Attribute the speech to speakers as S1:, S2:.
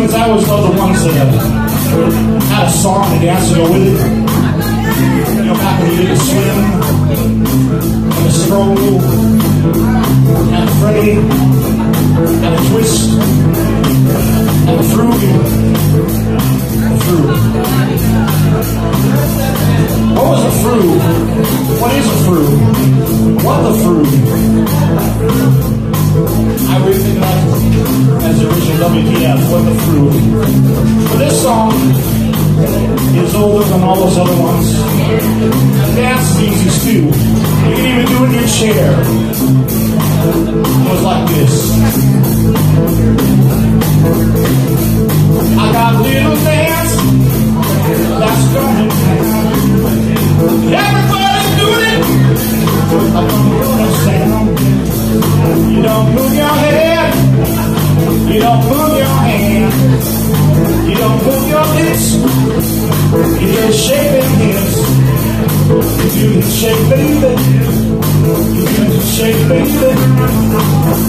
S1: because I always love the ones that had a song and dance to go with it. You know, back when you did the swim, and the stroll, and the fray, and the twist, and the fruit. What was a fruit? What is a fruit? What the fruit? I really think that as the original WTF, what the fruit. But this song is older than all those other ones. Dance music too. You can even do it in your chair. It was like this. I got a little dance that's going down. Everybody's doing it. I'm gonna stand. You don't move your head. You don't move your hand. You don't move your hips. You just shake them hips. You do the shake, baby. You do the shake, baby.